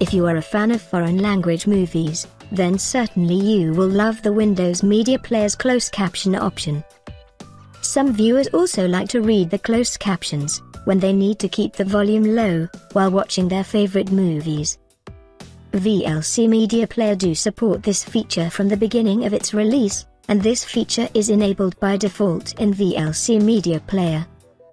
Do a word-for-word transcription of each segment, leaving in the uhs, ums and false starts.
If you are a fan of foreign language movies, then certainly you will love the Windows Media Player's closed caption option. Some viewers also like to read the closed captions when they need to keep the volume low while watching their favorite movies. V L C Media Player do support this feature from the beginning of its release, and this feature is enabled by default in V L C Media Player.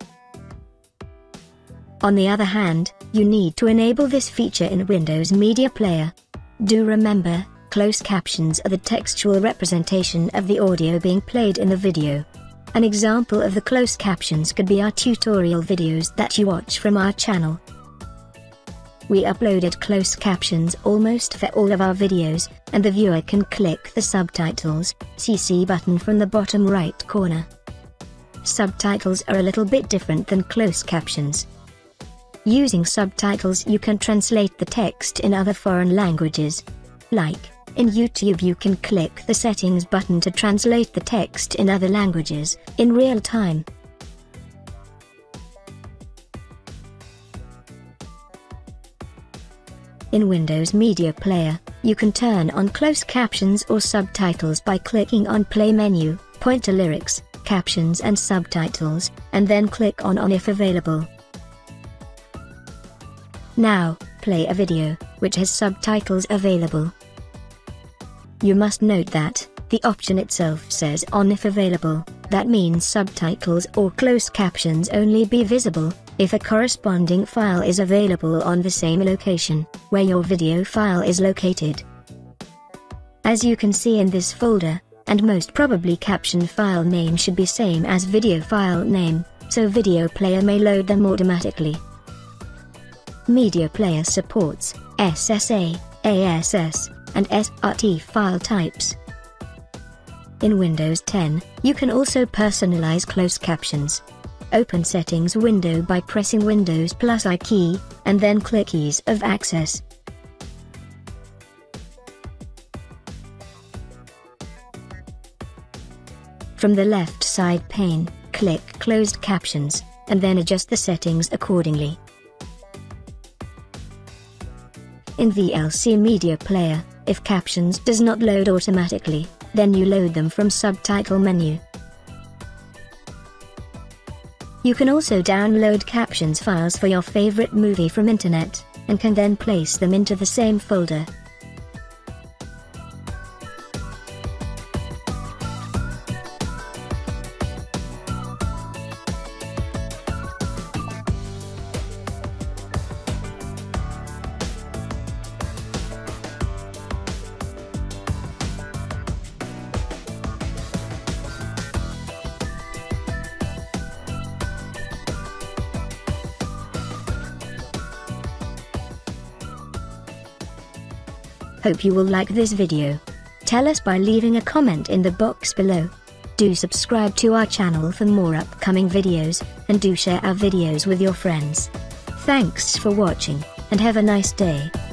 On the other hand, you need to enable this feature in Windows Media Player. Do remember, closed captions are the textual representation of the audio being played in the video. An example of the closed captions could be our tutorial videos that you watch from our channel. We uploaded closed captions almost for all of our videos, and the viewer can click the Subtitles C C button from the bottom right corner. Subtitles are a little bit different than closed captions. Using subtitles you can translate the text in other foreign languages. Like, in YouTube you can click the Settings button to translate the text in other languages, in real time. In Windows Media Player, you can turn on closed captions or subtitles by clicking on Play menu, point to Lyrics, Captions and Subtitles, and then click on On if available. Now, play a video, which has subtitles available. You must note that, the option itself says on if available, that means subtitles or closed captions only be visible if a corresponding file is available on the same location, where your video file is located. As you can see in this folder, and most probably caption file name should be same as video file name, so Video Player may load them automatically. Media Player supports S S A, A S S, and S R T file types. In Windows ten, you can also personalize closed captions. Open Settings window by pressing Windows plus I key, and then click Ease of Access. From the left side pane, click Closed Captions, and then adjust the settings accordingly. In V L C Media Player, if captions does not load automatically, then you load them from Subtitle menu. You can also download captions files for your favorite movie from internet, and can then place them into the same folder. Hope you will like this video. Tell us by leaving a comment in the box below. Do subscribe to our channel for more upcoming videos, and do share our videos with your friends. Thanks for watching, and have a nice day.